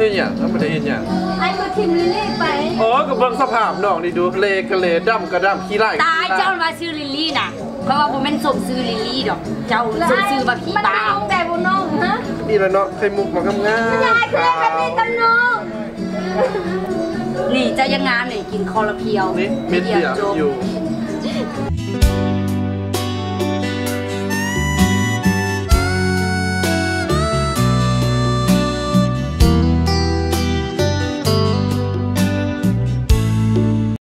ฮ็ดหยังแล้วบ่ได้เฮ็ดหยังไอ้ก็ทิมลิลลี่ไปอ๋อก็เบิ่งสภาพน้องนี่ดูเลกะเลดำกระดำขี้ไล่ตายเจ้ามาซื้อลิลลี่น่ะเพราะว่าผมเป็นสมซื้อลิลลี่ดอกเจ้าซื้อมาพี่บ้าแต่บุน้องฮะนี่แหละเนาะไข่มุกมันก็งามยายคือกันนี่ตำน้องนี่เจ้ายังงามเลยกินคอร์เพียวนี่เม็ดเดียวอยู่